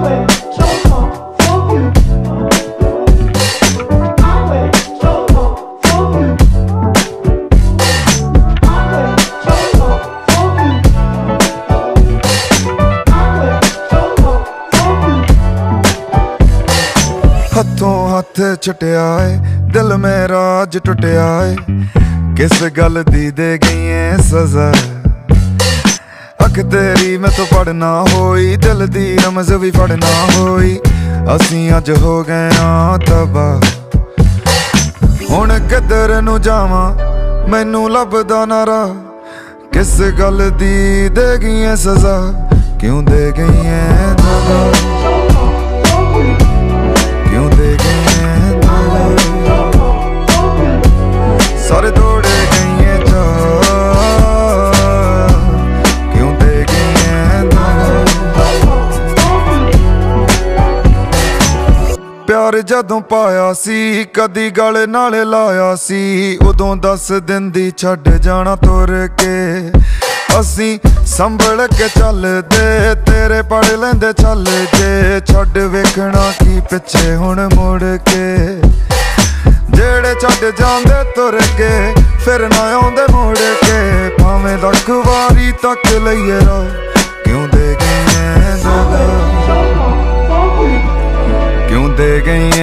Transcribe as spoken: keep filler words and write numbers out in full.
हथों हथ छुटिया है दिल मेरा अज टुटिया है किस गल दी दे गई है सजा। अख तेरी मैं तो पढ़ना होई दिल दी रमज भी पढ़ना होई असी अज हो गए हाँ तबाह। हुण किधर नू जावां मैनू लभदा ना राह किस गल दी दे गई है सजा क्यों दे गई है दगा क्यों दे गई है दगा सारे दौड़े गई है जा क्यों दे गई है दगा। प्यार जदों पाया सी कदी गल नाले लाया सी उदों दस दिन दी छड्ड जाना तुर के असी संभल के चलदे तेरे पढ़ लेंदे चल जे छड्ड वेखना की पिछे हुण मुड़ के जेड़े छड्ड जांदे तुर के फिर ना आउंदे मुड़ के भावें लख वारी तक लईए रो क्यों दे गई है दगा क्यों दे गई